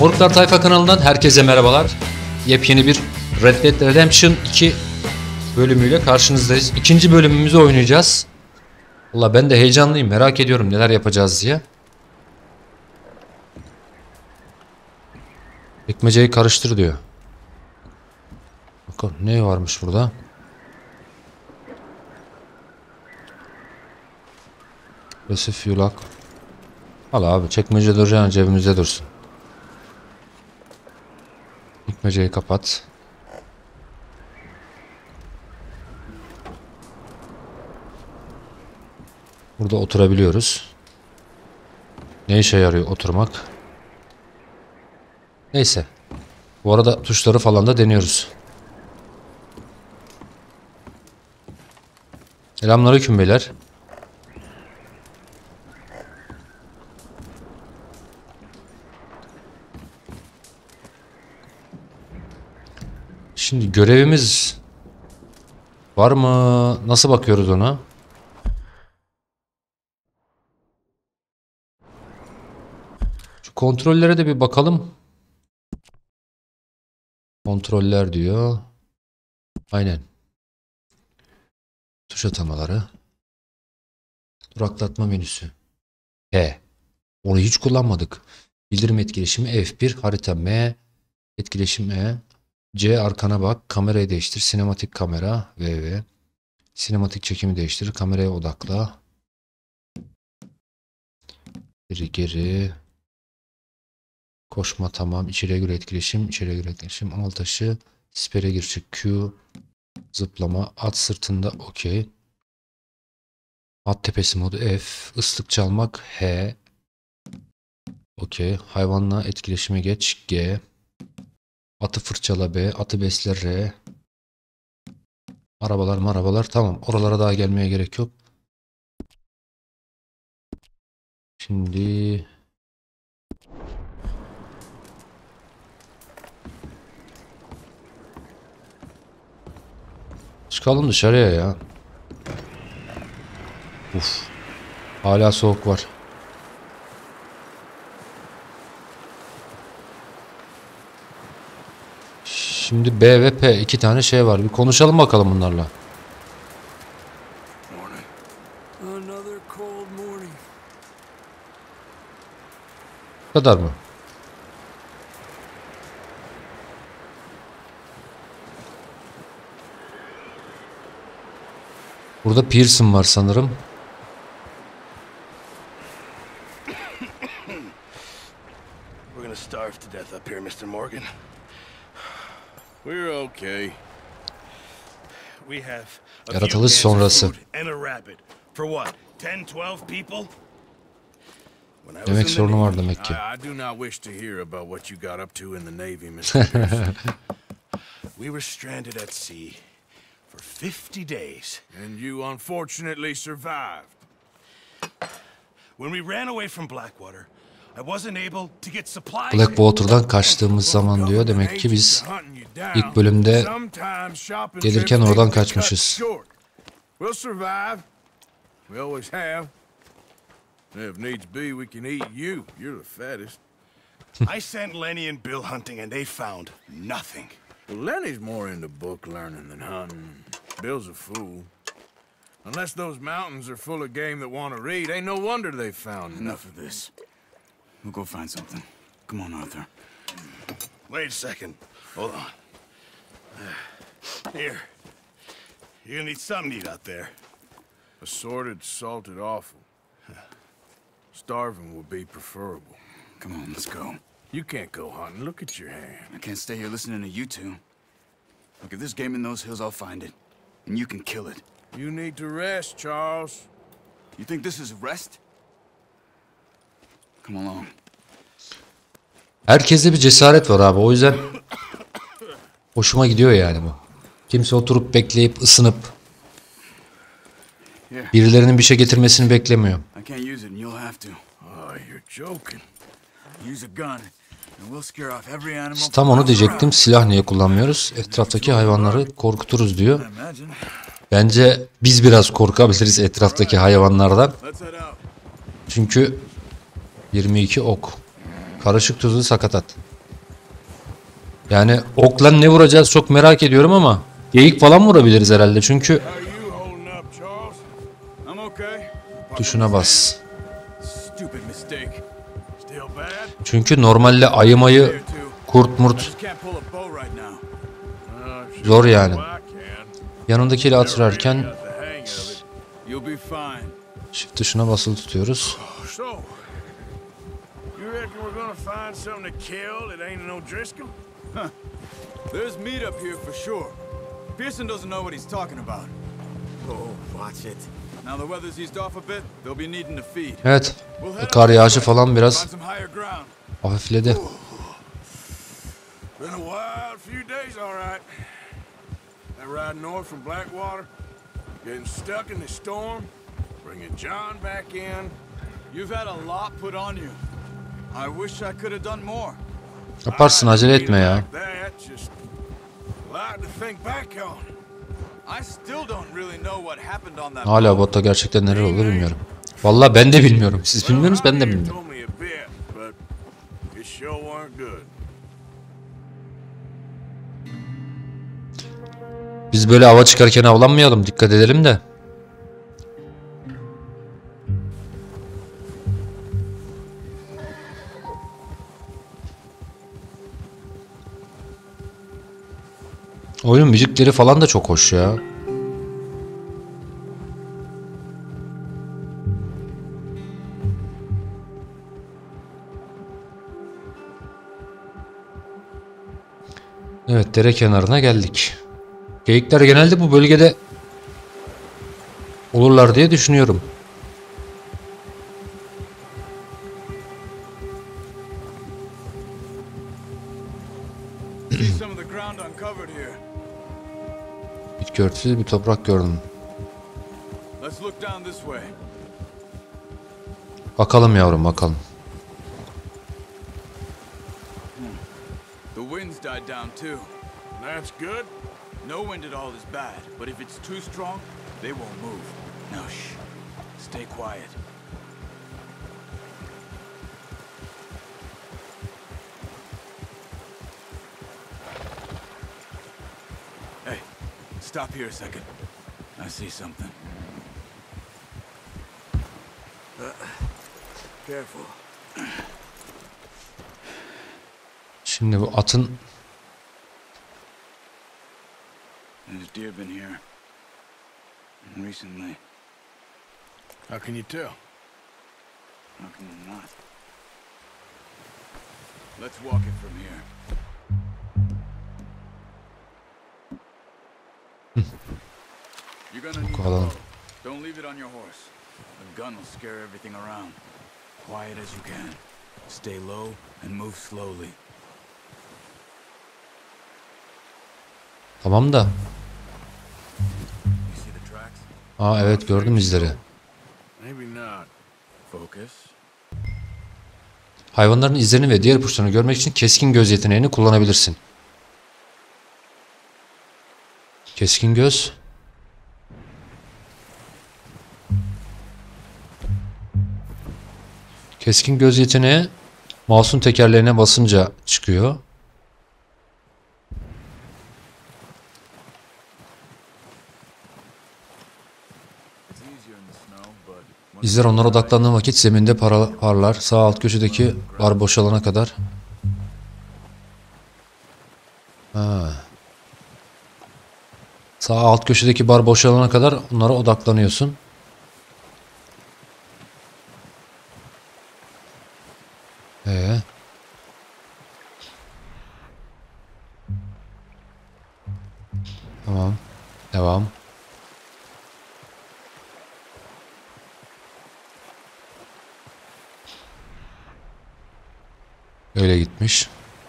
Moruklar Tayfa kanalından herkese merhabalar. Yepyeni bir Red Dead Redemption 2 bölümüyle karşınızdayız. İkinci bölümümüzü oynayacağız. Valla ben de heyecanlıyım, merak ediyorum neler yapacağız diye. Ekmeceyi karıştır diyor. Bakalım ne varmış burada. Resif yulak. Al abi, çekmece duracağına cebimizde dursun. Ekmeceyi kapat. Burada oturabiliyoruz. Ne işe yarıyor oturmak? Neyse. Bu arada tuşları falan da deniyoruz. Selamünaleyküm beyler. Şimdi görevimiz var mı? Nasıl bakıyoruz ona? Şu kontrollere de bir bakalım. Kontroller diyor. Aynen. Tuş atamaları. Duraklatma menüsü. Onu hiç kullanmadık. Bildirim etkileşimi F1, harita M, etkileşim E, C arkana bak, kamerayı değiştir, sinematik kamera VV, sinematik çekimi değiştir, kameraya odakla, geri, koşma tamam, içeriye göre etkileşim, al taşı, sipere gir çık Q, zıplama, at sırtında OK, at tepesi modu F, ıslık çalmak H, OK, hayvanla etkileşime geç G, atı fırçala B, atı besle R, arabalar tamam, oralara daha gelmeye gerek yok. Şimdi çıkalım dışarıya ya. Uf. Hala soğuk var. Şimdi B ve P iki tane şey var. Bir konuşalım bakalım bunlarla. Bu kadar mı? Burada Pearson var sanırım. We're gonna starve to death up here, Mr. Morgan. We're okay. We have a Yaratılış sonrası. and a rabbit. For what? 10-12 people? Yemek sorunu var demek ki. I do not wish to hear about what you got up to in the Navy, Mr. Pearson. We were stranded at sea for 50 days. And you unfortunately survived. When we ran away from Blackwater, I wasn't able to get supplies. Blackwater'dan kaçtığımız zaman diyor. Demek ki biz ilk bölümde gelirken oradan kaçmışız. We'll survive. We always have. If needs be, we can eat you. You're the fattest. I sent Lenny and Bill hunting, and they found nothing. Well, Lenny's more into book learning than hunting. Bill's a fool. Unless those mountains are full of game that want to read, ain't no wonder they found enough of this. We'll go find something. Come on, Arthur. Wait a second. Hold on. Here. You're gonna need something to eat out there. Assorted, salted offal. Starving would be preferable. Come on, let's go. You can't go hunting. Look at your hand. I can't stay here listening to you two. Look, if there's game in those hills, I'll find it. And you can kill it. You need to rest, Charles. You think this is rest? Come along. Herkeste bir cesaret var abi. O yüzden hoşuma gidiyor yani bu. Kimse oturup bekleyip ısınıp birilerinin bir şey getirmesini beklemiyor. Tam onu diyecektim. Silah niye kullanmıyoruz? Etraftaki hayvanları korkuturuz diyor. Bence biz biraz korkabiliriz etraftaki hayvanlardan. Çünkü 22 ok. Karışık tuzlu sakatat. Yani okla ne vuracağız çok merak ediyorum ama geyik falan vurabiliriz herhalde çünkü How you holding up, Charles? I'm okay. tuşuna bas. Stupid mistake. Still bad? Çünkü normalde ayı mayı kurt murt Just can't pull a bow right now. Sure zor yani. I can. Yanındakiyle atırarken Got the hang of it. You'll be fine. shift tuşuna basılı tutuyoruz. So, you reckon we're gonna find something to kill that ain't no Driscoll? There's meat up here for sure. Pearson doesn't know what he's talking about. Oh, watch it. Now the weather's eased off a bit, they'll be needing to feed. Evet. Kar yağışı falan biraz Find some higher ground. hafifledi. Been a wild few days, all right. That ride north from Blackwater, getting stuck in the storm, bringing John back in. You've had a lot put on you. I wish I could have done more. Yaparsın, acele etme ya. Like that, just a lot to think back on. I still don't really know what happened on that Hala boat. botta gerçekten neler oldu bilmiyorum. Vallahi ben de bilmiyorum. Siz bilmiyorsunuz, ben de bilmiyorum. Told me a bit, but it sure weren't good. Biz böyle ava çıkarken avlanmayalım, dikkat edelim de. Oyun müzikleri falan da çok hoş ya. Evet, dere kenarına geldik. Geyikler genelde bu bölgede olurlar diye düşünüyorum. See some of the ground uncovered here. Bitki örtüsü bir toprak gördüm. Let's look down this way. Bakalım yavrum, bakalım. The wind's died down too. That's good. No wind at all is bad, but if it's too strong, they won't move. Now shh. Stay quiet. Hey, stop here a second. I see something. Careful. Şimdi bu atın There's deer been here. Recently. How can you tell? How can you not? Let's walk it from here. You're gonna need a Bakalım. bow. Don't leave it on your horse. A gun will scare everything around. Quiet as you can. Stay low and move slowly. Tamam da. You see the tracks? Aa evet, gördüm izleri. Maybe not. Focus. Hayvanların izlerini ve diğer ipuçlarını görmek için keskin göz yeteneğini kullanabilirsin. Keskin göz. Keskin göz yeteneği mouse'un tekerleğine basınca çıkıyor. It's easier in the snow, but İzler onlara odaklandığın vakit zeminde parlar. Sağ alt köşedeki bar boşalana kadar. Ha. Sağ alt köşedeki bar boşalana kadar onlara odaklanıyorsun. Ee. Tamam. Devam. Öyle gitmiş.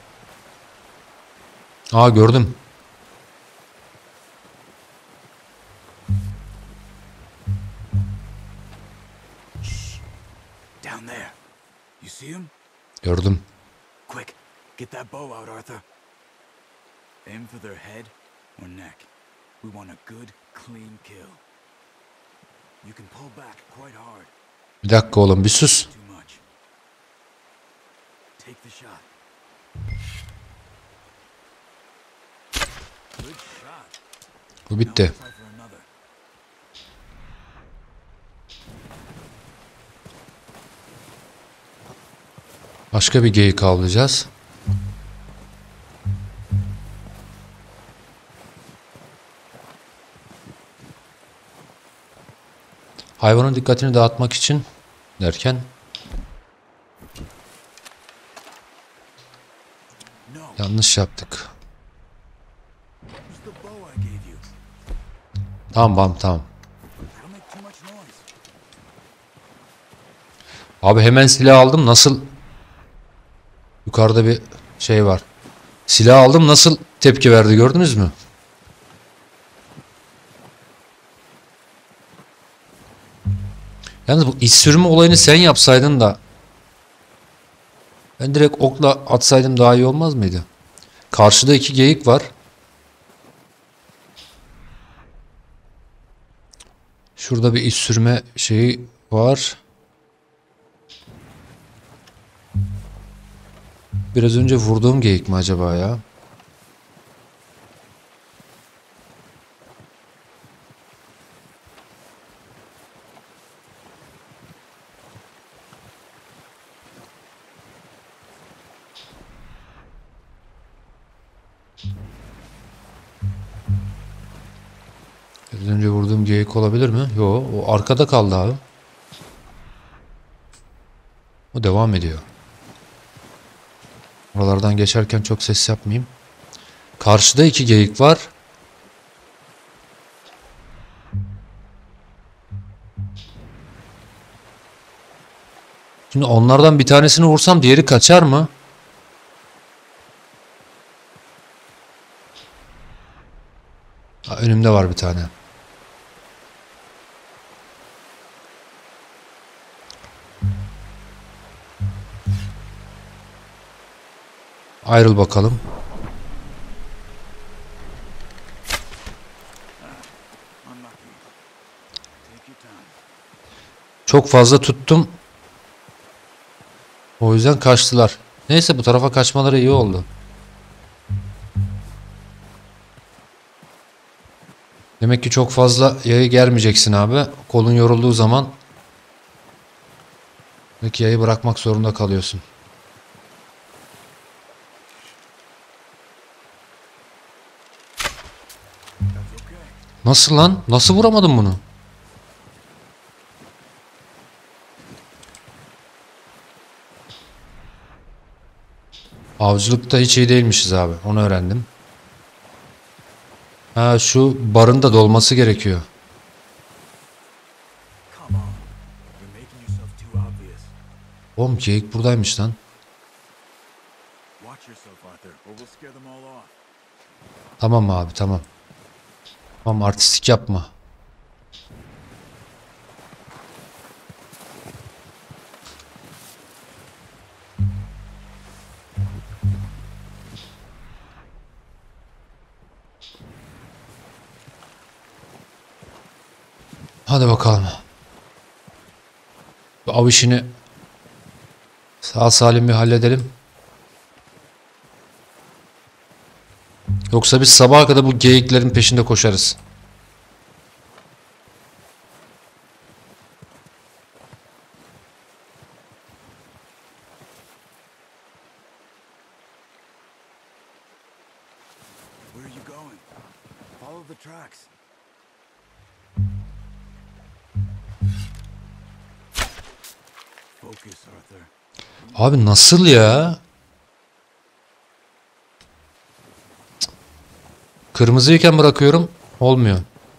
Aa, gördüm. down there. You see him? Gördüm. Quick, get that bow out, Arthur. Aim for their head or neck. We want a good, clean kill. You can pull back quite hard. Bir dakika oğlum, bir sus. Too much. Take the shot. Good shot. Bu bitti. Now try for another. Başka bir geyik avlayacağız. Hayvanın dikkatini dağıtmak için derken No. yanlış yaptık. Use the bow I gave you. Tamam. That'll make too much noise. Abi hemen silah aldım. Nasıl? Yukarıda bir şey var. Silah aldım. Nasıl tepki verdi gördünüz mü? Yalnız bu iş sürümü olayını sen yapsaydın da ben direkt okla atsaydım daha iyi olmaz mıydı? Karşıda 2 geyik var. Şurada bir iş sürme şeyi var. Biraz önce vurduğum geyik mi acaba ya? Biraz önce vurduğum geyik olabilir mi? Yo, o arkada kaldı abi. O devam ediyor. Oralardan geçerken çok ses yapmayayım. Karşıda 2 geyik var. Şimdi onlardan bir tanesini vursam diğeri kaçar mı? Ha, önümde var bir tane. Ayrıl bakalım. Unlucky. Take your time. Çok fazla tuttum. O yüzden kaçtılar. Neyse bu tarafa kaçmaları iyi oldu. Demek ki çok fazla yayı germeyeceksin abi. Kolun yorulduğu zaman belki yayı bırakmak zorunda kalıyorsun. That's okay. Nasıl lan? Nasıl vuramadım bunu? Avcılıkta hiç iyi değilmişiz abi. Onu öğrendim. Ha şu barın da dolması gerekiyor. Come on. You're making yourself too obvious. Oğlum geyik buradaymış lan. Watch yourself, Arthur, or we'll scare them all off. Tamam abi tamam. Tamam artistik yapma. Hadi bakalım. Bu av işini sağ salim bir halledelim. Yoksa biz sabaha kadar bu geyiklerin peşinde koşarız. Where are you going? Follow the tracks. Focus, Arthur. Abi nasıl ya? Cık. Kırmızıyken bırakıyorum. Olmuyor.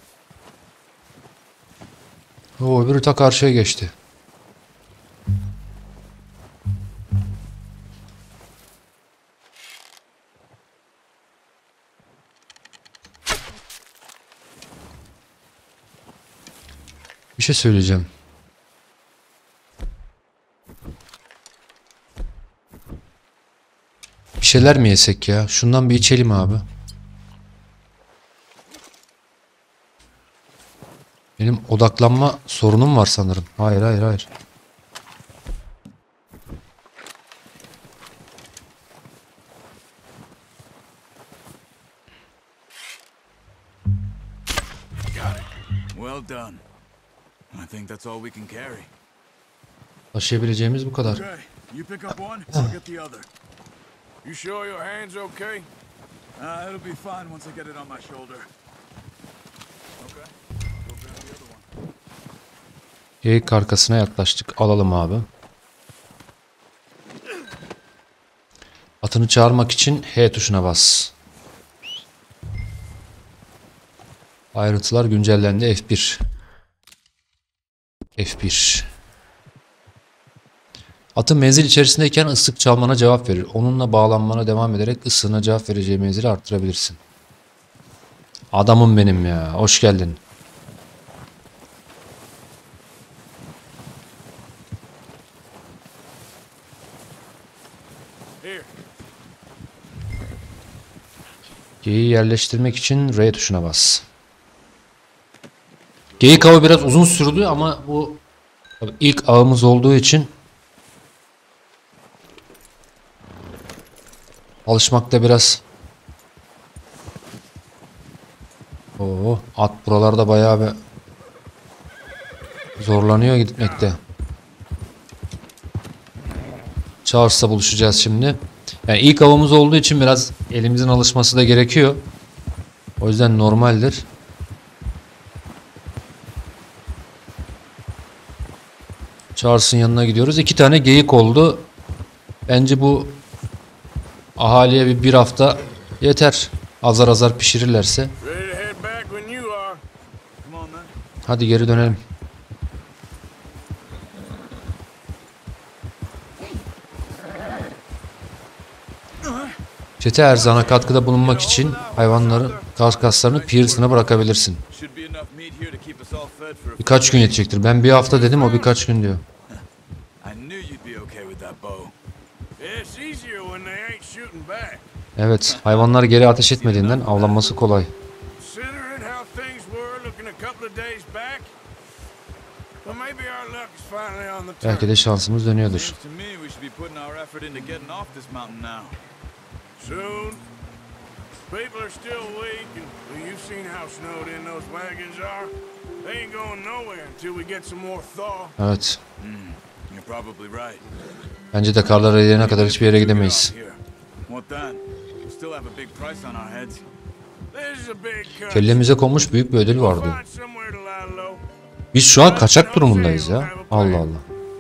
O öbürü ta karşıya geçti. Bir şey söyleyeceğim. Bir şeyler mi yesek ya? Şundan bir içelim abi. Benim odaklanma sorunum var sanırım. Hayır hayır hayır. Well done. I think that's all we can carry. Taşıyabileceğimiz bu kadar. Okay, you pick up one, I'll get the other. You sure your hand's okay? It'll be fine once I get it on my shoulder. Okay, go grab the other one. Geyik arkasına yaklaştık. Alalım abi. Atını çağırmak için H tuşuna bas. Ayrıntılar güncellendi. F1. F1. Atın menzil içerisindeyken ıslık çalmana cevap verir. Onunla bağlanmana devam ederek ıslığına cevap vereceği menzili arttırabilirsin. Adamım benim ya. Hoş geldin. Here. Geyiği yerleştirmek için R tuşuna bas. Geyik avı biraz uzun sürdü ama bu tabii ilk avımız olduğu için alışmakta biraz. Oo, at buralarda bayağı bir zorlanıyor gitmekte. Charles'la buluşacağız şimdi. Yani ilk avımız olduğu için biraz elimizin alışması da gerekiyor. O yüzden normaldir. Charles'ın yanına gidiyoruz. 2 tane geyik oldu. Bence bu ahaliye bir hafta yeter. Azar azar pişirirlerse. Ready to head back when you are. Come on then. Hadi geri dönelim. Çete erzana katkıda bulunmak için hayvanların karkaslarını Pearson'a bırakabilirsin. Should be enough meat here to keep us all fed for a Birkaç gün yetecektir. Ben bir hafta dedim, o birkaç gün diyor. I knew you'd be okay with that bow. Yeah, it's easier when they ain't shooting back. Evet, hayvanlar geri ateş etmediğinden avlanması kolay. Considering how things were looking a couple of days back, well, maybe our luck is finally on the turn. Belki de şansımız dönüyordur. Seems to me we should be putting our effort into getting off this mountain now. Soon. People are still weak, and well, you've seen how snowed in those wagons are. They ain't going nowhere until we get some more thaw. Evet, You're probably right. bence de karlar eriyene kadar hiçbir yere gidemeyiz. Here. What then? We still have a big price on our heads. There's a big cut. Kellemize konmuş büyük bir ödül vardı. Find somewhere to lie low. Biz şu an kaçak durumundayız ya. Allah Allah.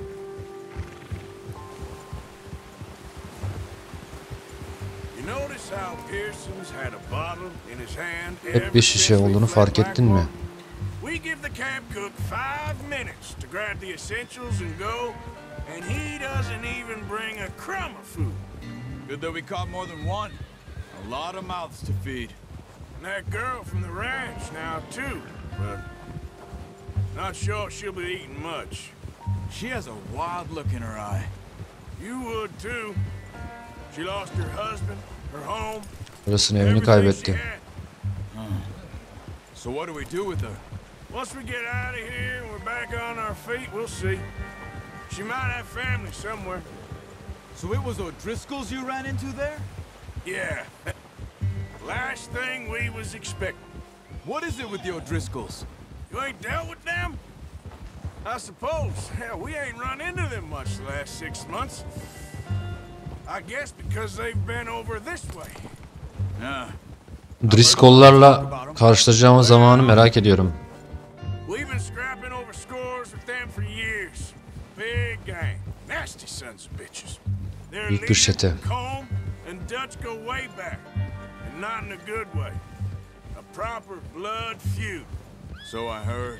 You notice how Pearson's had a bottle in his hand Hep bir şişe olduğunu fark ettin mi? We give the camp cook 5 minutes to grab the essentials and go, and he doesn't even bring a crumb of food. Good that we caught more than one. A lot of mouths to feed. And that girl from the ranch now too, but not sure she'll be eating much. She has a wild look in her eye. You would too. She lost her husband, her home, Burasını evini everything she kaybetti. had. So what do we do with her? Once we get out of here and we're back on our feet, we'll see. She might have family somewhere. So it was O'Driscolls you ran into there? Yeah. Last thing we was expecting. What is it with the O'Driscolls? You ain't dealt with them? I suppose. Hell, we ain't run into them much the last 6 months. I guess because they've been over this way. Yeah. Driscoll'larla karşılaşacağımız zamanı merak ediyorum. We've been scrapping over scores with them for years. Big gang. Nasty sons of bitches. Their Büyük bir leaders, çete. Combe and Dutch go way back. And not in a good way. A proper blood feud. So I heard.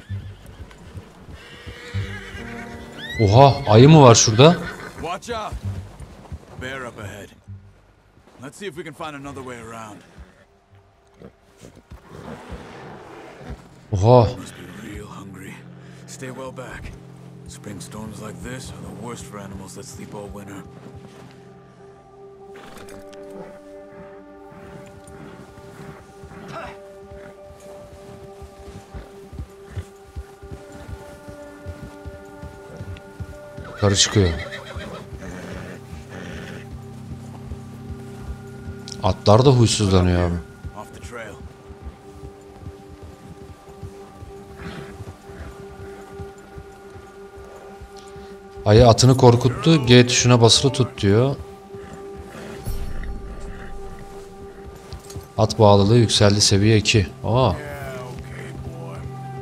Oha, ayı mı var şurada? Watch out! Bear up ahead. Let's see if we can find another way around. Oha, Must be real hungry. Stay well back. Spring storms like this are the worst for animals that sleep all winter. yukarı çıkıyor. Atlar da huysuzlanıyor abi. Off the trail. Ayı atını korkuttu. G tuşuna basılı tut diyor. At bağlılığı yükseldi seviye 2. Aa. Yeah, okay, boy.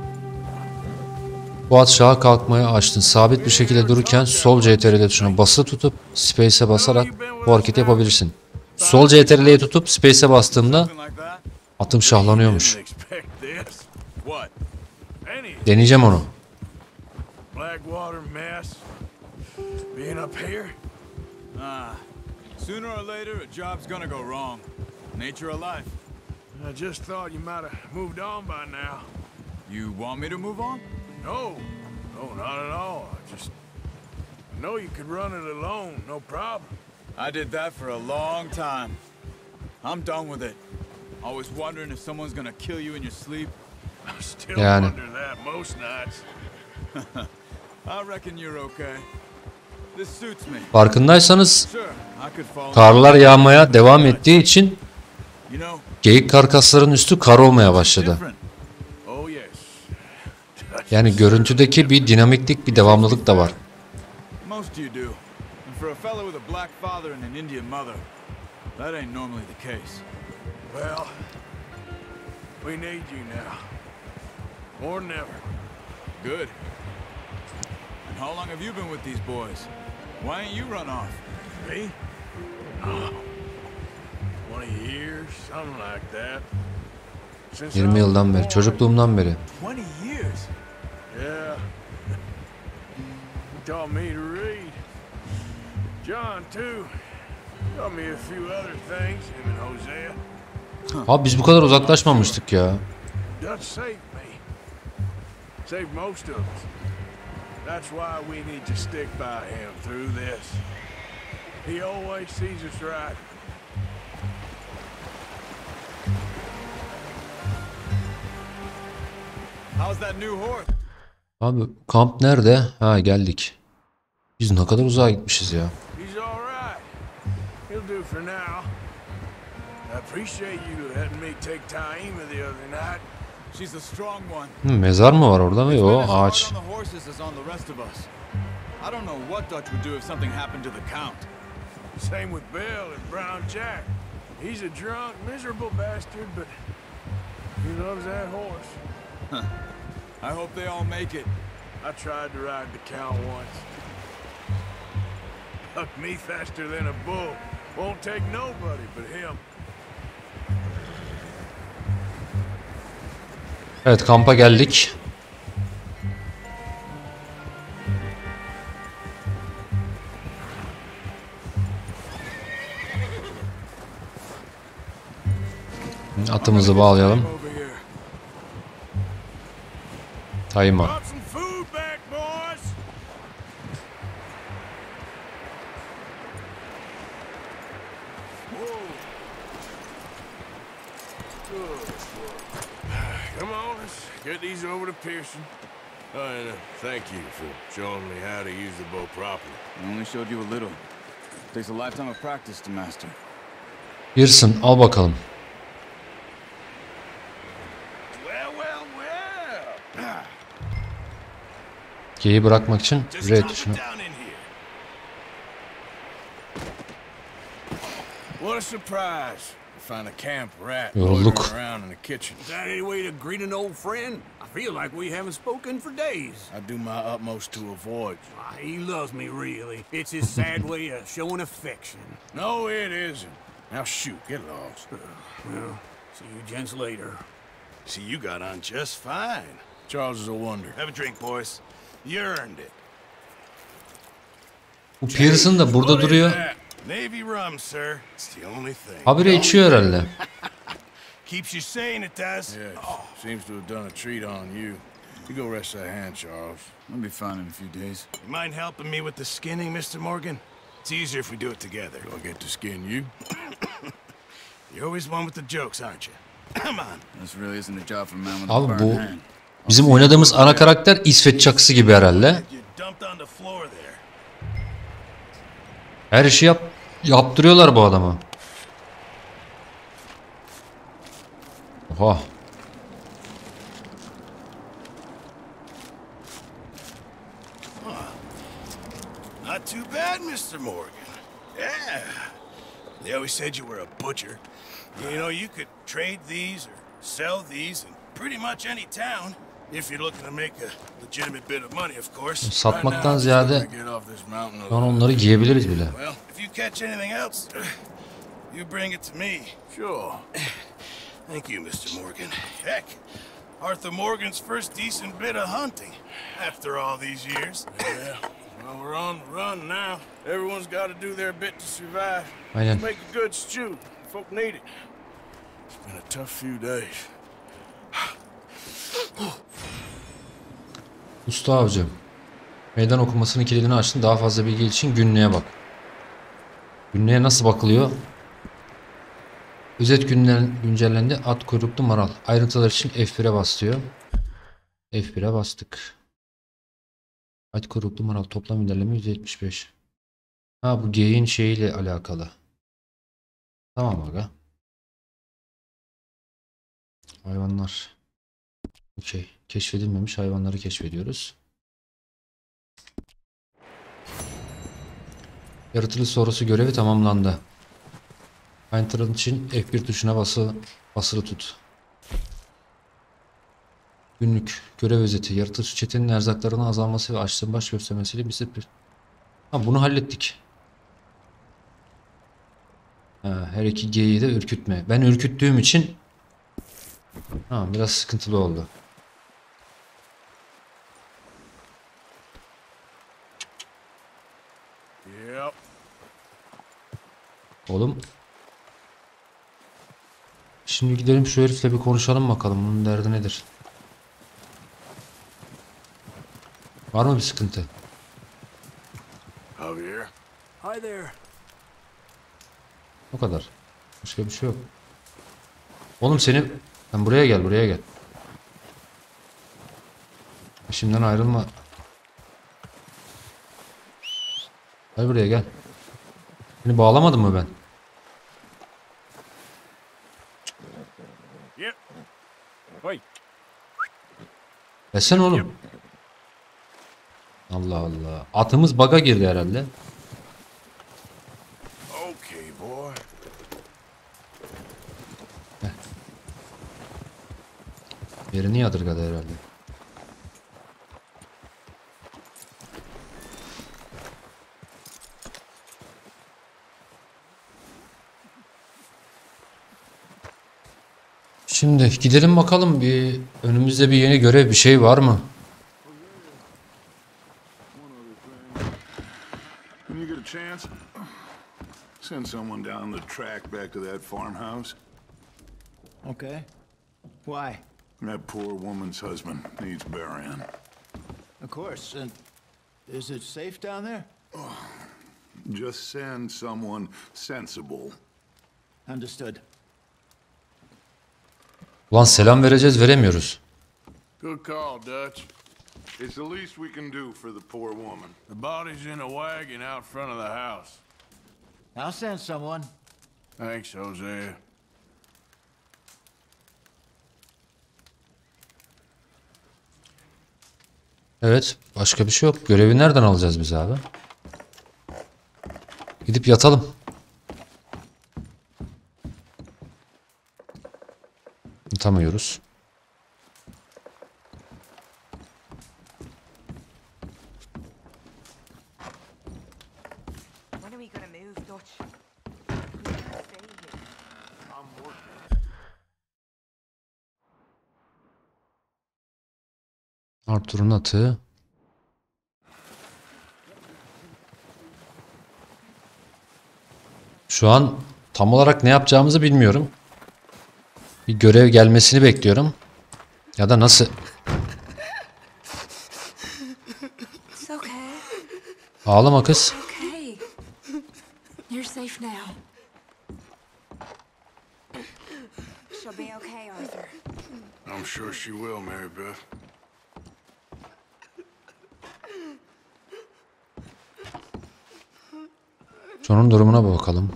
Bu at şaha kalkmaya açtın. Sabit bir şekilde dururken sol CTRL tuşuna basılı tutup Space'e basarak bu hareketi yapabilirsin. Sol CTRL'ye tutup Space'e bastığımda Something like that? atım şahlanıyormuş. Didn't expect this. What? Any Deneyeceğim onu. Blackwater mess. Being up here? Ah, sooner or later a job's gonna go wrong. Nature of life. I just thought you might have moved on by now. You want me to move on? No, no, not at all. I know you could run it alone, no problem. I did that for a long time. I'm done with it. Always wondering if someone's gonna kill you in your sleep. I still Yani. wonder that most nights. I reckon you're okay. This suits me. Farkındaysanız Sure, I could fall. karlar yağmaya devam ettiği için You know, geyik karkasların üstü kar olmaya başladı. different. Oh yes. Yani görüntüdeki bir dinamiklik, bir devamlılık da var. Most of you do. And for a fellow with a black father and an Indian mother, that ain't normally the case. Well, we need you now. More than ever. Good. And how long have you been with these boys? Why ain't you run off? Me? Oh, 20 years, something like that. Since 20 I yıldan was beri, born. çocukluğumdan beri. 20 years? Yeah. He taught me to read. John, too. Taught me a few other things, him and Hosea. Abi biz bu kadar uzaklaşmamıştık ya. Dutch saved me. Saved most of us. That's why we need to stick by him through this. He always sees us right. How's that new horse? Abi kamp nerede? Ha geldik. Biz ne kadar uzağa gitmişiz ya. He's all right. He'll do for now. I appreciate you letting me take Taima the other night. She's a strong one. Mezar mı var orada mı? It's been Yo as hard ağaç. on the horses as on the rest of us. I don't know what Dutch would do if something happened to the Count. Same with Bill and Brown Jack. He's a drunk, miserable bastard, but he loves that horse. I hope they all make it. I tried to ride the cow once. Bucked me faster than a bull. Won't take nobody but him. Evet kampa geldik. Atımızı bağlayalım. Over here. Tayma. Brought some food back, boys. Whoa. Good. Come on, let's get these over to Pearson. Oh, and thank you for showing me how to use the bow properly. I only showed you a little. Takes a lifetime of practice to master. Pearson al bakalım. Well, well, well. Geyi bırakmak için Just R drop it tuşuna. down in here. What a surprise. Find a camp rat Yorulduk. loitering around in the kitchen. Is that any way to greet an old friend? I feel like we haven't spoken for days. I do my utmost to avoid. He loves me, really. It's his sad way of showing affection. No, it isn't. Now shoot, get lost. Well, see you gents later. See, you got on just fine. Charles is a wonder. Have a drink, boys. You earned it. Bu Pearson da burada What is duruyor. that? Navy rum, sir. It's the only thing. Habire içiyor herhalde. Keeps you sane, it does. Yeah, seems to have done a treat on you. You go rest that hand, Charles. I'll be fine in a few days. You mind helping me with the skinning, Mr. Morgan? It's easier if we do it together. Do I get to skin you? You're always one with the jokes, aren't you? Come on. This really isn't a job for a man with a Abi burned bu hand. bizim oynadığımız ana karakter İsveç çakısı gibi herhalde. You dumped on the floor there. Her işi yaptırıyorlar bu adama. Oha. not too bad, Mr. Morgan. Yeah. They always said you were a butcher. You know, you could trade these or sell these in pretty much any town. If you're looking to make a legitimate bit of money, of course. Satmaktan ziyade şu an onları giyebiliriz bile. Well, if you catch anything else, you bring it to me. Sure. Thank you, Mr. Morgan. Heck, Arthur Morgan's first decent bit of hunting after all these years. Yeah, well, we're on the run now. Everyone's got to do their bit to survive. Aynen. Make a good stew. Folk need it. It's been a tough few days. Usta avcı. Meydan okumasının kilidini açtın. Daha fazla bilgi için günlüğe bak. Günlüğe nasıl bakılıyor? Özet güncellendi. At kuyruklu maral. Ayrıntılar için F1'e bas diyor. F1'e bastık. At kuyruklu maral. Toplam ilerleme 175. Ha, bu geyin şeyiyle alakalı. Tamam aga. Hayvanlar. Okey. Keşfedilmemiş hayvanları keşfediyoruz. Yaratılış sonrası görevi tamamlandı. Enter için F1 tuşuna basılı tut. Günlük görev özeti. Yaratılış çetenin erzaklarının azalması ve açlığın baş göstermesiyle bir. Ha, bunu hallettik. Ha, her iki G'yi de ürkütme. Ben ürküttüğüm için biraz sıkıntılı oldu. Yep. Oğlum. Şimdi gidelim şu herifle bir konuşalım bakalım. Bunun derdi nedir? Var mı bir sıkıntı? Javier. Hi there. O kadar. Başka bir şey yok. Oğlum seni... Sen buraya gel, buraya gel. İşimden ayrılma. Gel buraya gel. Seni bağlamadım mı ben? Yep. Wait. Gelsene oğlum. Allah Allah. Atımız bug'a girdi herhalde. Okay, boy. Yerini yadırgadı herhalde. Şimdi gidelim bakalım, bir önümüzde bir yeni görev, bir şey var mı? When you get a chance, send someone down the track back to that farmhouse. Okay. Why? That poor woman's husband needs burying. Of course. And is it safe down there? Just send someone sensible. Understood. Ulan selam vereceğiz, veremiyoruz. Good call, Dutch. It's the least we can do for the poor woman. The body's in a wagon out front of the house. I'll send someone. Thanks, Hosea. Evet, başka bir şey yok. Görevi nereden alacağız biz abi? Gidip yatalım. Yatamıyoruz. When are we gonna move, Dutch? We can't stay here. Arthur'un atı. Şu an tam olarak ne yapacağımızı bilmiyorum. Bir görev gelmesini bekliyorum. Ya da nasıl? It's okay. Ağlama kız. Okay. You're safe now. She'll be okay, Arthur. I'm sure she will, Mary Beth. John'un durumuna bakalım.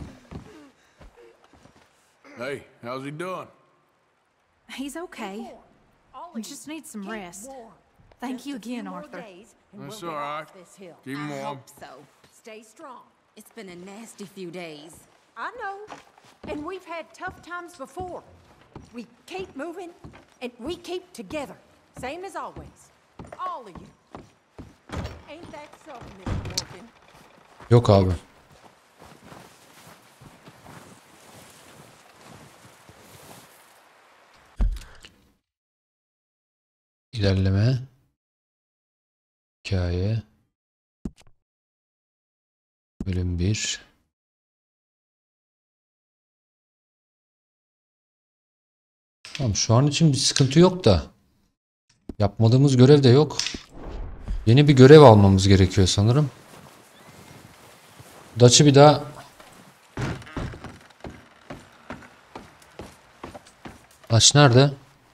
Hey, how's he doing? He's okay. He just needs some rest. Thank you again, Arthur. That's all right. Keep him warm. So. Stay strong. It's been a nasty few days. I know. And we've had tough times before. We keep moving, and we keep together. Same as always. All of you. Ain't that so, Mr. Morgan? Yok abi. İlerleme. Hikaye. Bölüm 1. Tamam, şu an için bir sıkıntı yok da. Yapmadığımız görev de yok. Yeni bir görev almamız gerekiyor sanırım. Dutch'ı bir daha... Dutch nerede?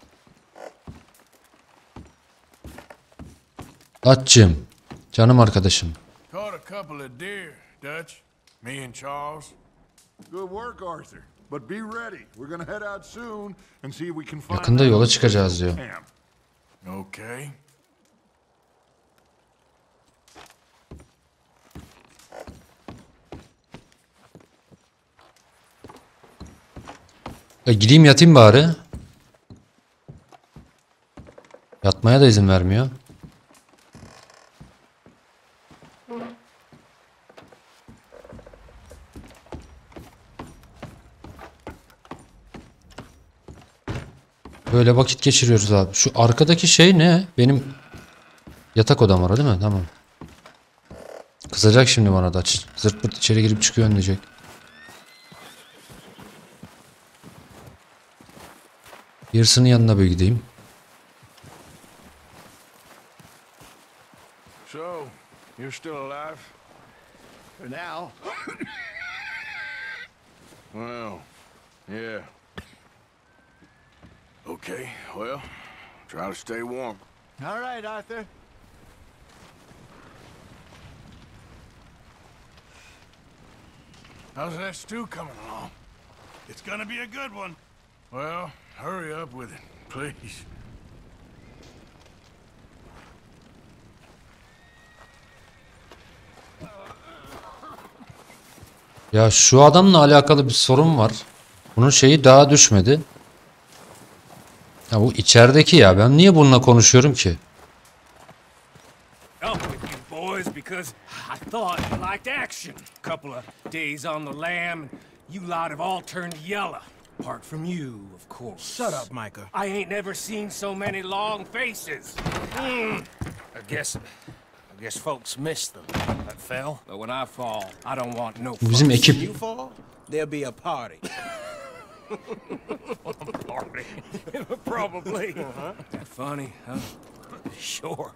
Dutch'cığım. Canım arkadaşım. Caught a couple of deer, Dutch. Me and Charles. Good work, Arthur. But be ready. We're gonna head out soon and see if we can find Yakında yola çıkacağız diyor. camp. Okay. Gideyim yatayım bari. Yatmaya da izin vermiyor. Böyle vakit geçiriyoruz abi. Şu arkadaki şey ne? Benim yatak odam var değil mi? Tamam. Kızacak şimdi bana da. Zırt pırt içeri girip çıkıyor diyecek. Pearson'ın yanına bir gideyim. So, you're still alive? For now. Well, yeah. Okay, well, try to stay warm. All right, Arthur. How's that stew coming along? It's gonna be a good one. Well, hurry up with it, please. Ya şu adamla alakalı bir sorun var. Bunun şeyi daha düşmedi. Ya bu içerideki ya. Ben niye bununla konuşuyorum ki? Up with you boys because I thought you liked action. Couple of days on the lam, and you lot have all turned yellow. Apart from you, of course. Shut up, Micah. I ain't never seen so many long faces. I guess folks miss them. That fell. But when I fall, I don't want no Bu bizim ekip. You fall, there'll be a party. party. Probably. That funny, huh? Sure.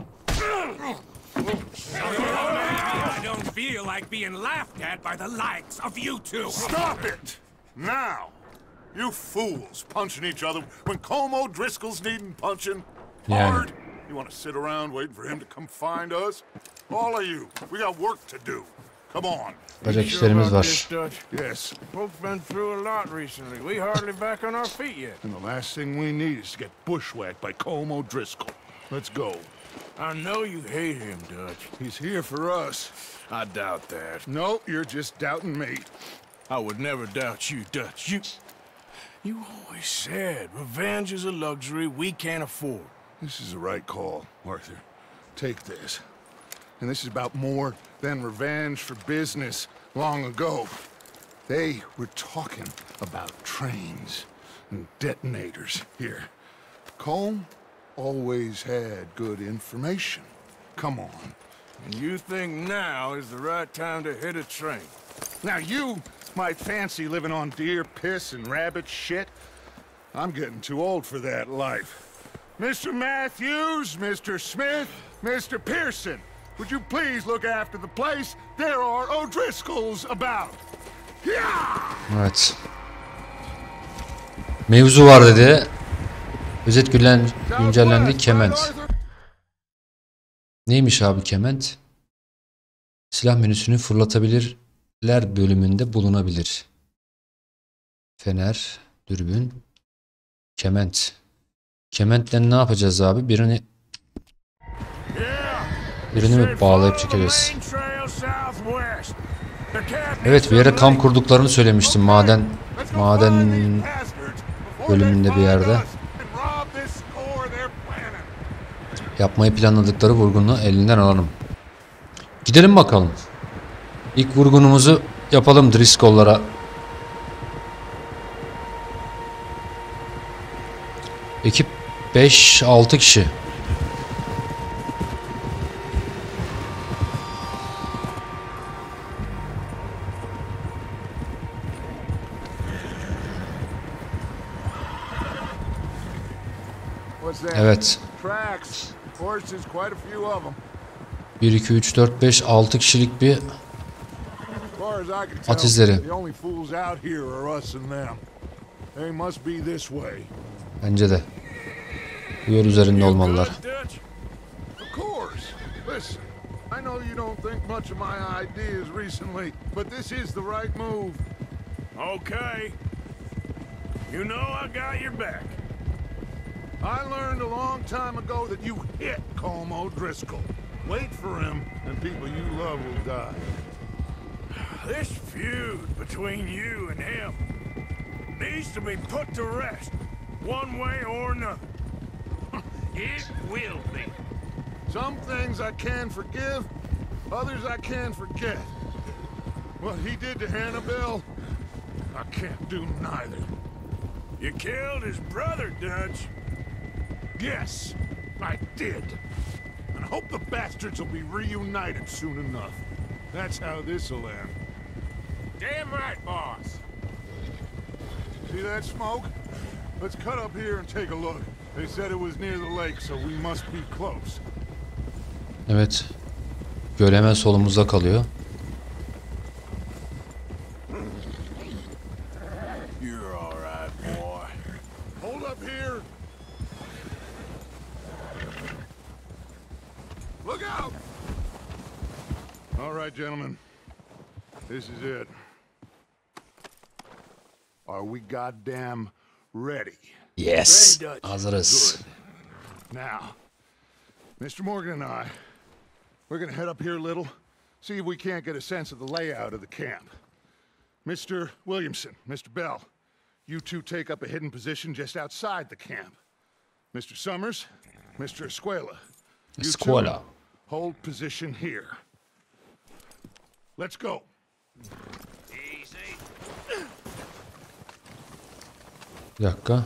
I don't feel like being laughed at by the likes of you two. Stop it! Now! You fools punching each other when Como Driscoll's needing punching. Yeah. Hard? You want to sit around waiting for him to come find us? All of you, we got work to do. Come on. Bacak işlerimiz var. Yes. Folks been through a lot recently. We hardly back on our feet yet. And the last thing we need is to get bushwhacked by Como Driscoll. Let's go. I know you hate him, Dutch. He's here for us. I doubt that. No, you're just doubting me. I would never doubt you, Dutch. You always said revenge is a luxury we can't afford. This is the right call, Arthur. Take this. And this is about more than revenge for business long ago. They were talking about trains and detonators here. Colm always had good information. Come on. And you think now is the right time to hit a train? Now you might fancy living on deer piss and rabbit shit. I'm getting too old for that life. Mr. Matthews, Mr. Smith, Mr. Pearson, would you please look after the place? There are O'Driscolls about. Yeah! Evet. Mevzu var dedi. Özet güncellendi. Kement. Neymiş abi kement? Silah menüsünü fırlatabilirler bölümünde bulunabilir. Fener, dürbün, kement. Kementle ne yapacağız abi? Birini mi bağlayıp çekeceğiz? Trail southwest. Evet, bir yere kamp kurduklarını söylemiştim. Maden bölümünde bir yerde. Yapmayı planladıkları vurgunu elinden alalım. Gidelim bakalım. İlk vurgunumuzu yapalım Driscoll'lara. Ekip 5-6 kişi. Evet. 1, 2, 3, 4, 5, 6 kişilik bir at izleri. Bence de. Bu yol üzerinde olmalılar. I know you don't think much of my ideas recently, but this is the right move. Okay. You know I got your back. I learned a long time ago that you hit Colm O'Driscoll. Wait for him, and people you love will die. This feud between you and him needs to be put to rest, one way or another. It will be. Some things I can forgive, others I can forget. What he did to Hannibal, I can't do neither. You killed his brother, Dutch. Yes, I did. And I hope the bastards will be reunited soon enough. That's how this'll end. Damn right, boss. See that smoke? Let's cut up here and take a look. They said it was near the lake, so we must be close. Evet. Göl hemen solumuzda kalıyor. You're all right, boy. Hold up here. Look out! All right, gentlemen. This is it. Are we goddamn ready? Yes. Hazırız. Now, Mr. Morgan and we're gonna head up here a little, see if we can't get a sense of the layout of the camp. Mr. Williamson, Mr. Bell, you two take up a hidden position just outside the camp. Mr. Summers, Mr. Escuela, you two hold position here. Let's go. Easy. Bir dakika.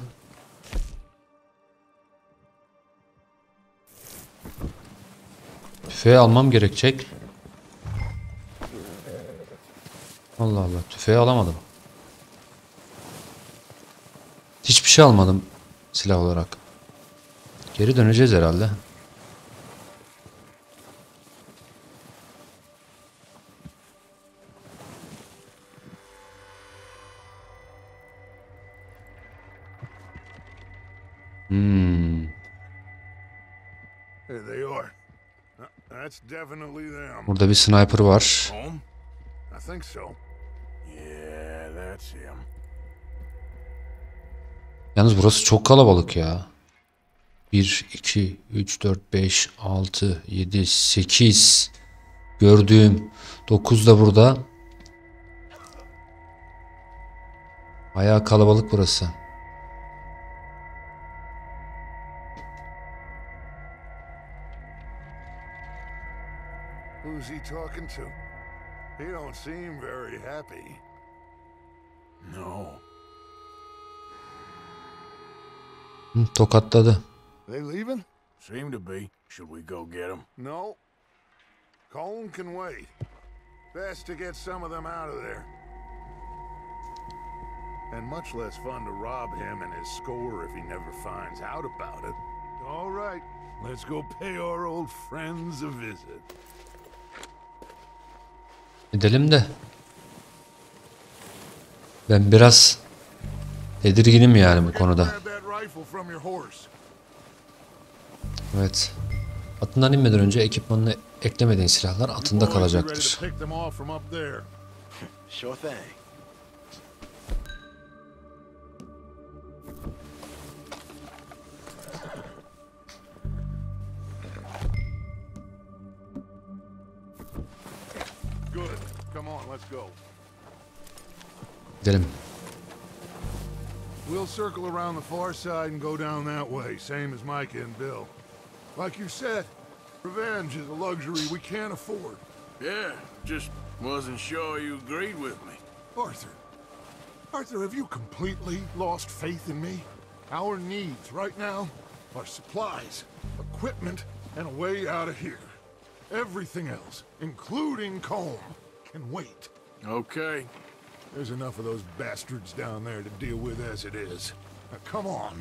Tüfeği almam gerekecek. Allah Allah, tüfeği alamadım. Hiçbir şey almadım silah olarak. Geri döneceğiz herhalde. There they are. That's definitely them. Burada bir sniper var. Home? I think so. Yeah, that's him. Yalnız burası çok kalabalık ya. 1, 2, 3, 4, 5, 6, 7, 8. Gördüğüm 9 da burada. Bayağı kalabalık burası. Who's he talking to? He don't seem very happy. No. Tokatladı. They leaving? Seem to be. Should we go get him? No. Colm can wait. Best to get some of them out of there. And much less fun to rob him and his score if he never finds out about it. All right, let's go pay our old friends a visit. Gidelim de. Ben biraz tedirginim yani bu konuda. Evet. Atından inmeden önce ekipmanını eklemediğin silahlar atında kalacaktır. Sure thing. Good. Come on, let's go. Gidelim. We'll circle around the far side and go down that way, same as Micah and Bill. Like you said, revenge is a luxury we can't afford. Yeah, just wasn't sure you agreed with me. Arthur. Arthur, have you completely lost faith in me? Our needs right now are supplies, equipment, and a way out of here. Everything else, including Colm, can wait. Okay. There's enough of those bastards down there to deal with as it is. Now come on.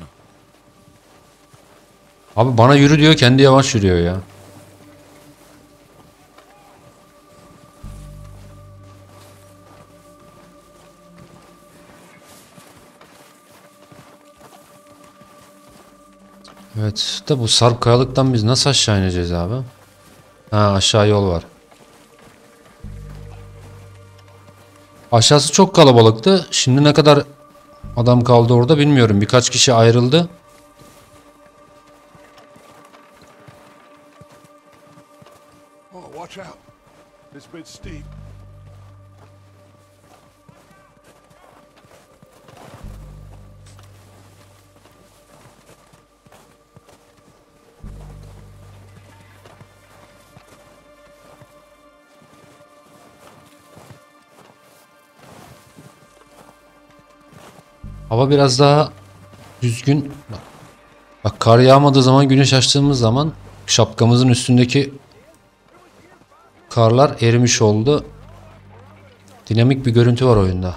Abi bana yürü diyor, kendi yavaş yürüyor ya. Evet de bu sarp kayalıktan biz nasıl aşağı ineceğiz abi? Ha, aşağı yol var. Aşağısı çok kalabalıktı. Şimdi ne kadar adam kaldı orada bilmiyorum. Birkaç kişi ayrıldı. Oh, watch out. This bit's steep. Hava biraz daha düzgün. Bak kar yağmadığı zaman, güneş açtığımız zaman şapkamızın üstündeki karlar erimiş oldu. Dinamik bir görüntü var oyunda.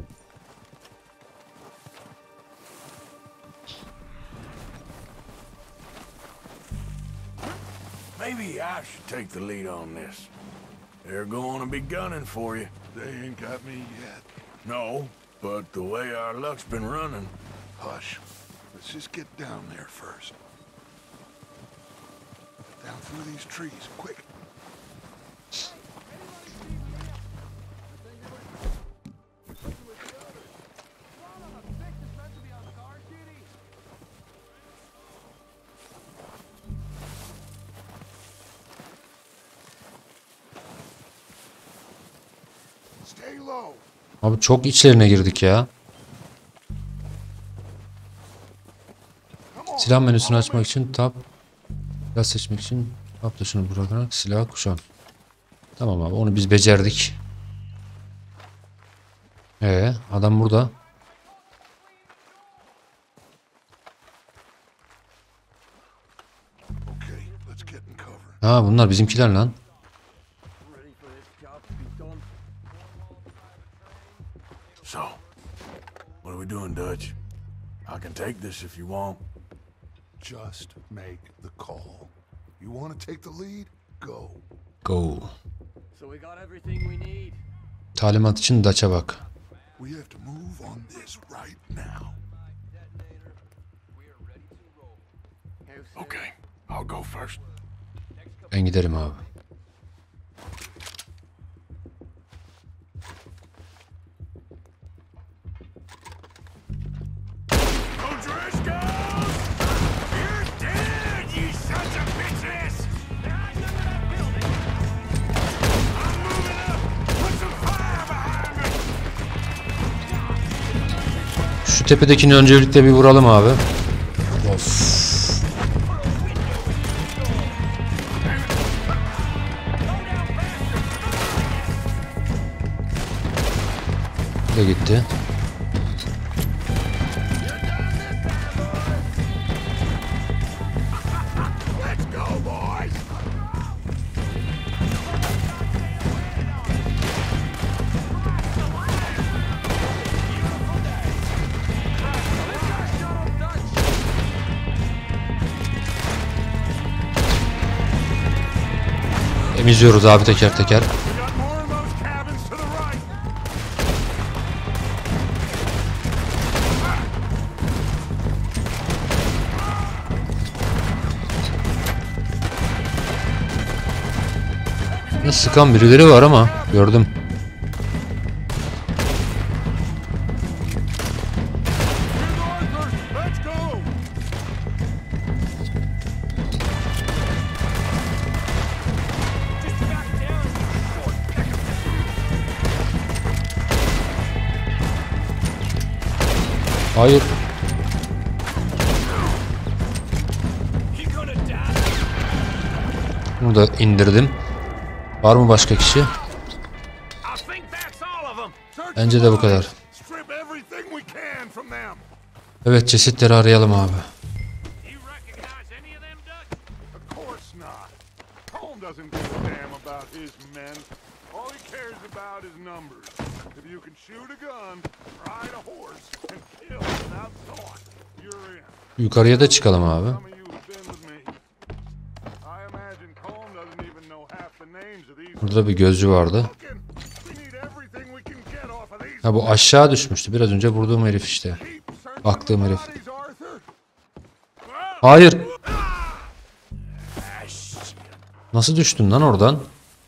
Maybe I should take the lead on this. They're going to be gunning for you. They ain't got me yet. No, but the way our luck's been running. Hush. Let's just get down there first. Down through these trees, quick. Stay low. Abi çok içlerine girdik ya. Silah menüsünü açmak için tab, silah seçmek için tab tuşunu bırakarak silah kuşan. Tamam abi, onu biz becerdik. Adam burada. Okay, let's get in cover. Ha, bunlar bizimkiler lan. So, what are we doing, Dutch? I can take this if you want. Just make the call. You want to take the lead? Go. Go. So we got everything we need. Talimat için Dutch'a bak. We have to move on this right now. Okay, I'll go first. Ben giderim abi. O'Driscoll! You're dead, you sons of bitches! I'm moving up! Put some fire behind me! Şu tepedekini öncelikle bir vuralım abi. Of. Bu da gitti. Let's go, boys! Temizliyoruz abi teker teker. We got more of those cabins to the right! Sıkan birileri var ama gördüm. Let's go! Hayır. Bunu da indirdim. Var mı başka kişi? Bence de bu kadar. Strip everything we can from them. Evet, cesetleri arayalım abi. Of course not. Colm doesn't give a damn about his men. All he cares about is numbers. If you can shoot a gun, ride a horse, and kill without thought, you're in. Yukarıya da çıkalım abi. Some of you have been with me. I imagine Colm doesn't even know half the names of these. Burada bir gözcü vardı. We need everything we can get off of these. Ha, bu aşağı düşmüştü. Biraz önce vurduğum herif işte. Keep searching Baktığım the herif. bodies, Arthur. Hayır. Nasıl düştün lan oradan?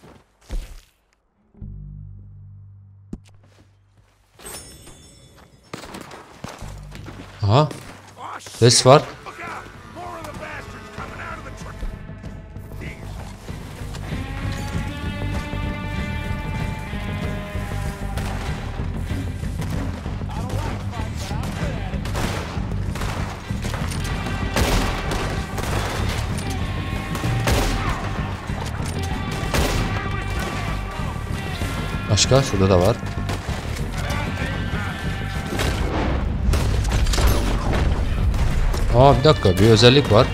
Aha. Ses var. Look out! More of the bastards coming out of the truck. Başka? Şurada da var. Aa, bir dakika, bir özellik var.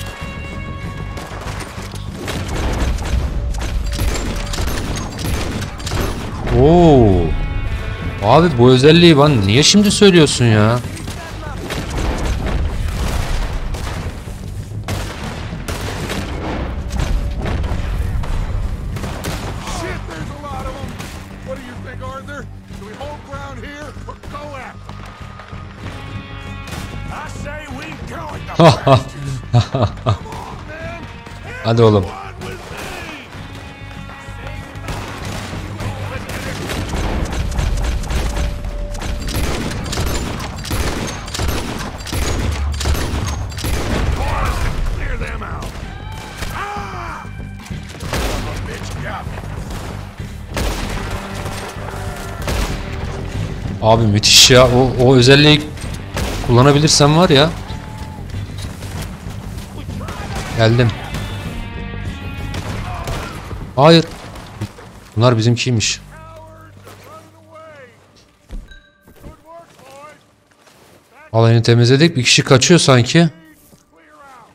Oo. Abi bu özelliği bana niye şimdi söylüyorsun ya? Shit, there's a lot of them. What do you think, Arthur? Do we hold ground here or go after them? I say we go at the bastards. Come on, man. Hadi oğlum. One with me. Clear them out. Ah! Son of a bitch got me. Abi müthiş ya. O özelliği kullanabilirsem var ya. Geldim. Hayır. Bunlar bizimkiymiş. Cowards are running away. Good work, boys. Alayını temizledik. Bir kişi kaçıyor sanki. Clear out.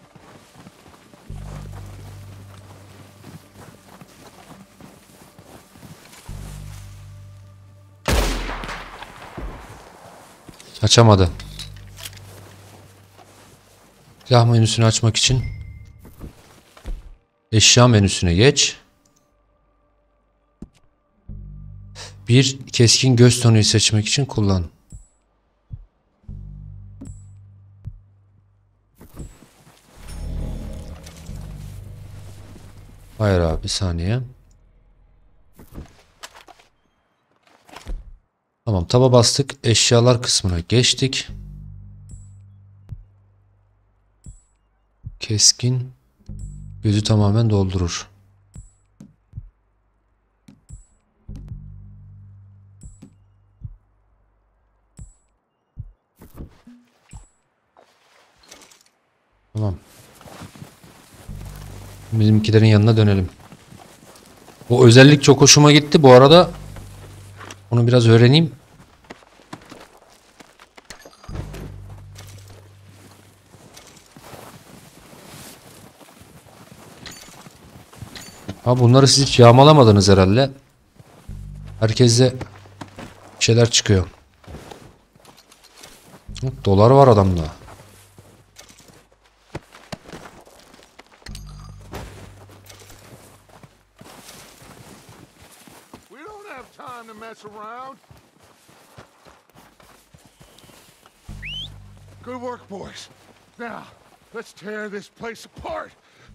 Açamadı. Silah menüsünü açmak için eşya menüsüne geç. Bir keskin göz tonuyu seçmek için kullan. Hayır abi, bir saniye. Tamam, taba bastık. Eşyalar kısmına geçtik. Keskin gözü tamamen doldurur. Tamam. Bizimkilerin yanına dönelim. Bu özellik çok hoşuma gitti. Bu arada onu biraz öğreneyim. Ha, bunları siz hiç yağmalamadınız herhalde. Herkeste bir şeyler çıkıyor. Dolar var adamda. We don't have time to mess around. Good work, boys. Now, let's tear this place apart.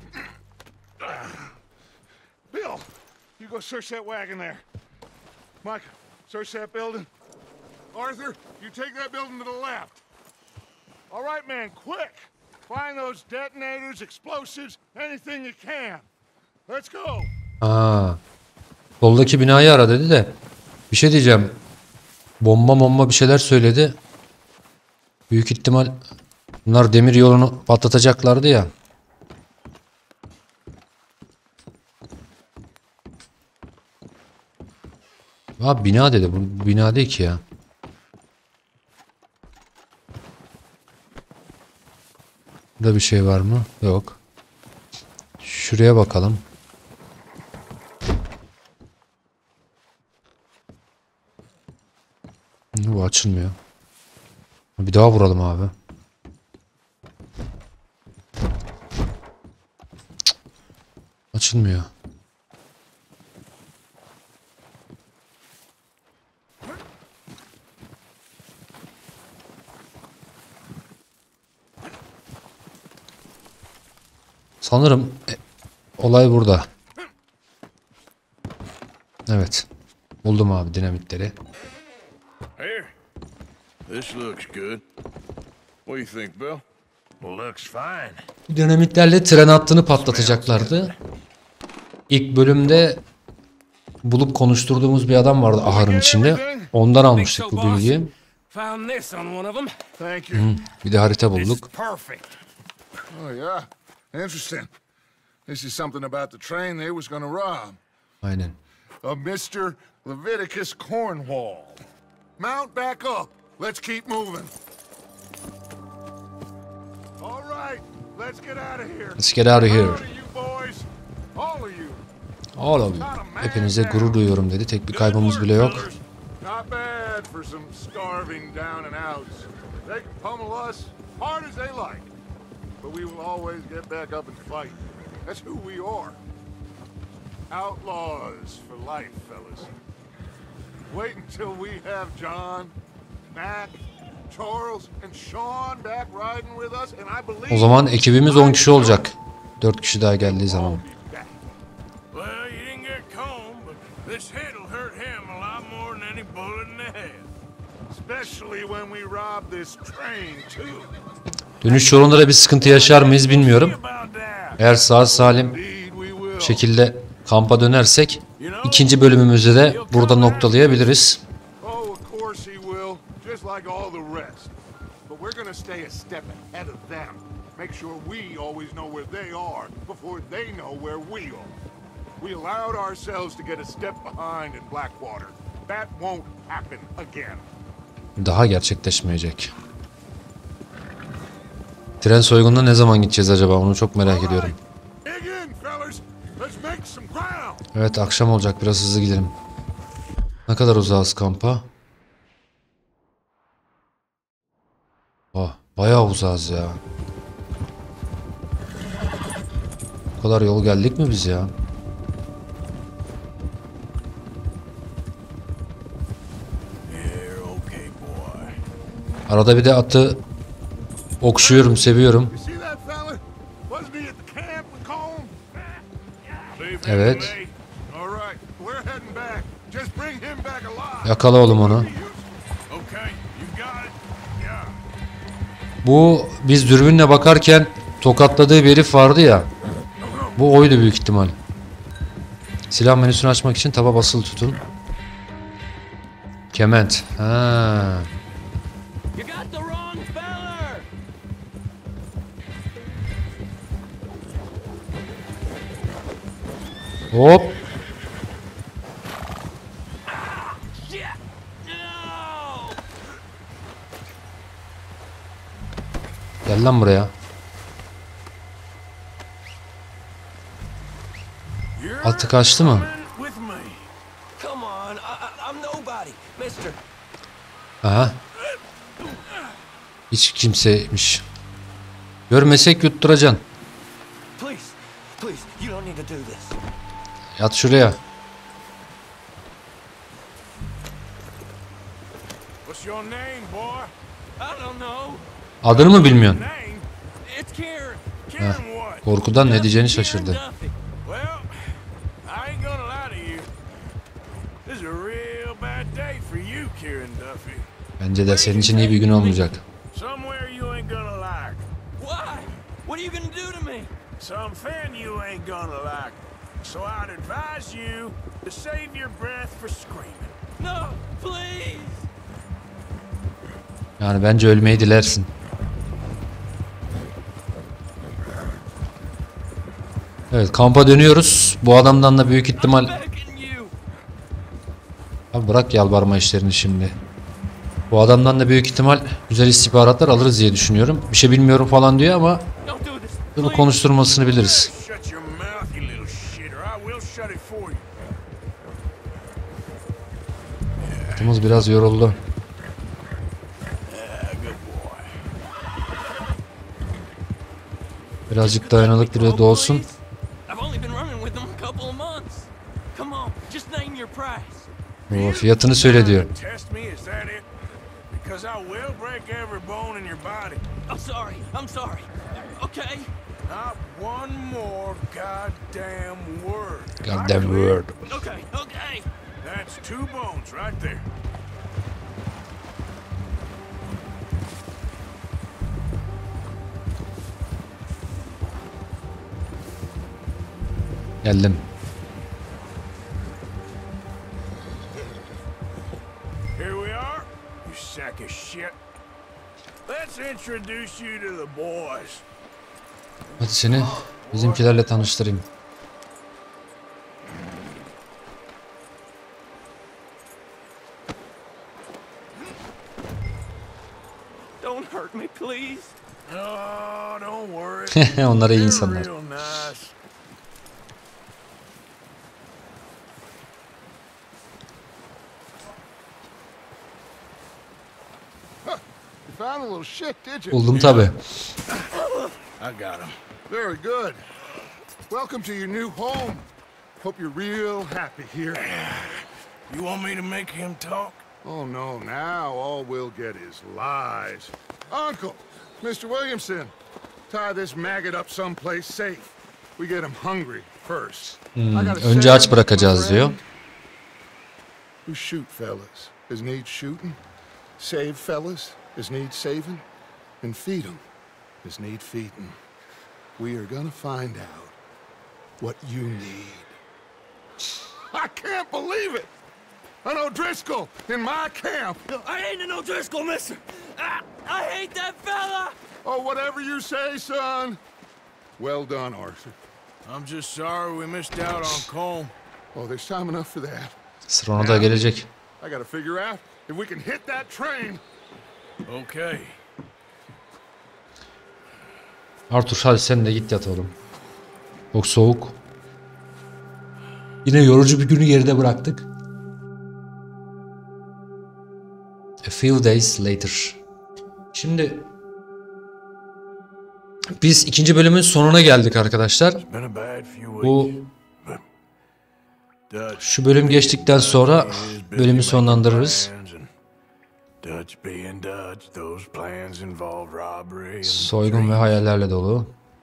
Bill, you go search that wagon there. Mike, search that building. Arthur, you take that building to the left. All right, man, quick. Find those detonators, explosives, anything you can. Let's go. Aa, soldaki binayı ara dedi de. Bir şey diyeceğim. Bomba bir şeyler söyledi. Büyük ihtimal bunlar demir yolunu patlatacaklardı ya. Abi bina dedi. Bu bina değil ki ya. Burada bir şey var mı? Yok. Şuraya bakalım. Bu açılmıyor. Bir daha vuralım abi. Cık. Açılmıyor. Sanırım olay burada. Evet. Buldum abi dinamitleri. Here. This looks good. What do you think, Bill? Looks fine. Bu dinamitlerle tren hattını patlatacaklardı. İlk bölümde bulup konuşturduğumuz bir adam vardı ahırın içinde. Ondan almıştık bu bilgiyi. Found this on one of them. Thank you. Bir de harita This is bulduk. perfect. Oh, yeah. Interesting. This is something about the train they was gonna rob. Aynen. Of Mr. Leviticus Cornwall. Mount back up. Let's keep moving. All right, let's get out of here. Let's get out of here. Proud of you boys. All of you. All of you. Hepinize gurur duyuyorum dedi. Tek bir kaybımız bile yok. Not bad for some starving down and outs. They can pummel us hard as they like. But we will always get back up and fight. That's who we are. Outlaws for life, fellas. Wait until we have John, Mac, Charles, and Sean back riding with us, and I believe... O zaman ekibimiz 10 kişi olacak. 4 kişi daha geldiği zaman. Well, you didn't get Combe, but this hit'll hurt him a lot more than any bullet in the head. Especially when we rob this train, too. Dönüş yolunda da bir sıkıntı yaşar mıyız bilmiyorum. Eğer sağ salim Indeed we will. şekilde kampa dönersek ikinci bölümümüzde de burada noktalayabiliriz. Oh, of course he will, just like all the rest. But we're gonna stay a step ahead of them. Make sure we always know where they are before they know where we are. We allowed ourselves to get a step behind in Blackwater. That won't happen again. Daha gerçekleşmeyecek. Tren soygununa ne zaman gideceğiz acaba? Onu çok merak ediyorum. Dig in, fellas. Let's make some ground. Evet, akşam olacak. Biraz hızlı gidelim. Ne kadar uzağız kampa? Bayağı uzağız ya. Bu kadar yol geldik mi biz ya? You're okay, boy. Arada bir de atı okşuyorum, seviyorum. You see that fella? Wasn't he at the camp with Colm? Leave him Evet. to me. All right, we're heading back. Just bring him back alive. Yakala oğlum onu. Okay, you got it. Yeah. Bu biz dürbünle bakarken tokatladığı bir herif vardı ya. Bu oydu büyük ihtimal. Silah menüsünü açmak için taba basılı tutun. Kement. Ha. You got the wrong feller. Hop. Shit. No. Gel lan buraya. You're Atı kaçtı mı? coming with me. Come on. I'm nobody, mister. Aha. Hiç kimseymiş. Görmesek yutturacaksın. Please. You don't need to do this. Yat şuraya. What's your name, boy? I don't know. Adını mı bilmiyorsun? Name? It's Kieran. Kieran what? Korkudan ne diyeceğini Kieran şaşırdı. Duffy. Well, I ain't gonna lie to you. This is a real bad day for you, Kieran Duffy. Bence de senin için iyi bir gün olmayacak. Somewhere you ain't gonna like. Why? What are you gonna do to me? Something you ain't gonna like. So I'd advise you to save your breath for screaming. No, please. Yani bence ölmeyi dilersin. Evet, kampa dönüyoruz. Bu adamdan da büyük ihtimal... Abi bırak yalvarma işlerini şimdi. Bu adamdan da büyük ihtimal güzel istihbaratlar alırız diye düşünüyorum. Bir şey bilmiyorum falan diyor ama bunu konuşturmasını biliriz. Shut your mouth, you little shitter. I will shut it for you. Atımız biraz yoruldu. Birazcık dayanıklı da olsun. I've only been running with them a couple of months. Come on, just name your price. O fiyatını söyle diyor. Test me, is that it? Because I will break every bone in your body. I'm sorry. Okay. Not one more goddamn word. Goddamn word. Okay. That's 2 bones right there. Geldim. Here we are, you sack of shit. Let's introduce you to the boys. Hadi seni bizimkilerle tanıştırayım. Don't hurt me, please. Oh, don't worry. Onlar iyi They're insanlar. real nice. You found a little shit, did you? Buldum tabi. I got him. Very good. Welcome to your new home. Hope you're real happy here. You want me to make him talk? Oh, no, now all we'll get is lies. Uncle, Mr. Williamson, tie this maggot up someplace safe. We get him hungry first. I gotta Önce say, aç bırakacağız my diyor. friend, we shoot fellas as need shooting, save fellas as need saving, and feed them as need feeding. We are gonna find out what you need. I can't believe it! An O'Driscoll in my camp! I ain't an O'Driscoll, mister. I hate that fella. Oh, whatever you say, son. Well done, Arthur. I'm just sorry we missed out on Colm. Oh, there's time enough for that. Sıra ona da gelecek. I gotta figure out if we can hit that train. Okay. Arthur hadi sen de git yat oğlum. Çok soğuk. Yine yorucu bir günü geride bıraktık. A few days later. Şimdi biz ikinci bölümün sonuna geldik arkadaşlar. Been a bad few Bu weeks. But Dutch şu bölüm geçtikten sonra bölümü sonlandırırız. Dutch being Dutch, those plans involve robbery and Soygun ve hayallerle dolu.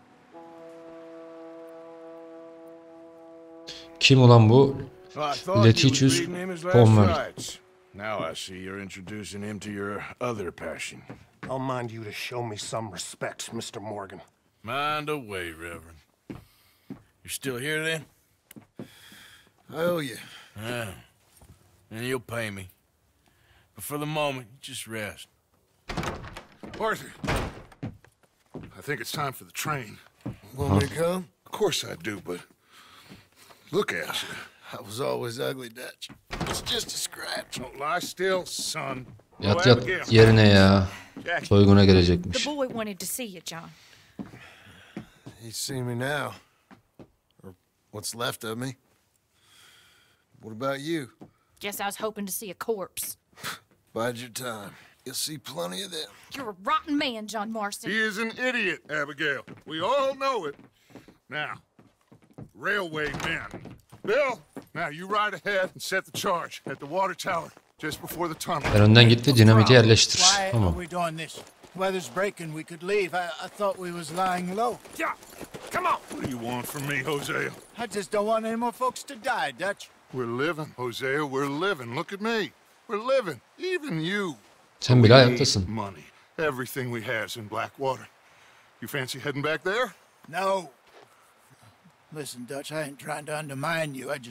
Kim ulan bu? Well, I thought you was Letitius reading him his last Pommel. rites. Now I see you're introducing him to your other passion. I'll mind you to show me some respect, Mr. Morgan. Mind away, Reverend. You still here then? I owe you. Yeah. And you'll pay me. But for the moment, just rest. Arthur, I think it's time for the train. Want me to come? Of course I do, but look at you. I was always ugly, Dutch. It's just a scratch. Don't lie still, son. Yat Oh, yat Abigail. yerine ya. Jackie. Soyguna The gelecekmiş. boy wanted to see you, John. He's seen me now. Or what's left of me. What about you? Guess I was hoping to see a corpse. Bide your time. You'll see plenty of them. You're a rotten man, John Marston. He is an idiot, Abigail. We all know it. Now, railway men. Bill, now you ride ahead and set the charge at the water tower just before the tunnel. Sen önden git ve dinamiti yerleştir. Why Tamam. are we doing this? Weather's breaking. We could leave. I thought we was lying low. Yeah, come on. What do you want from me, Hosea? I just don't want any more folks to die, Dutch. We're living, Hosea. We're living. Look at me. We're living. Even you. Sen bile We need ayaktasın. money. Everything we have's in Blackwater. You fancy heading back there? No. Listen, Dutch, I ain't trying to undermine you. I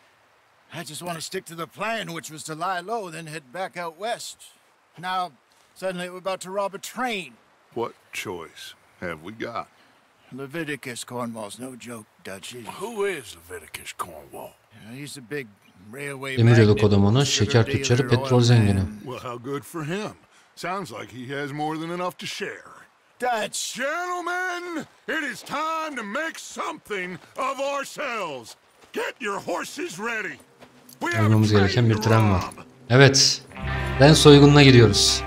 just want to stick to the plan, which was to lie low, then head back out west. Now, Suddenly we're about to rob a train. What choice have we got? Leviticus Cornwall's no joke, Dutch. Who is Leviticus Cornwall? He's a big railway Demiryolu magnate, kodumanı, sugar şeker dealer, tüccarı, petrol oil zengini. man. Well, how good for him. Sounds like he has more than enough to share. Dutch! Gentlemen, it is time to make something of ourselves. Get your horses ready. We have a Almamız gereken train bir to tren var. rob. Evet. Tren soygununa gidiyoruz.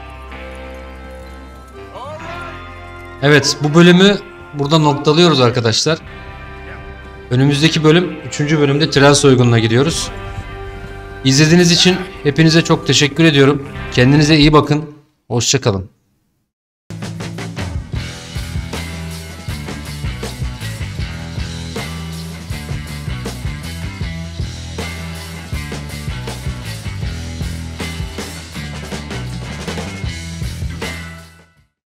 Evet, bu bölümü burada noktalıyoruz arkadaşlar. Önümüzdeki bölüm 3. bölümde tren soygununa gidiyoruz. İzlediğiniz için hepinize çok teşekkür ediyorum. Kendinize iyi bakın. Hoşça kalın.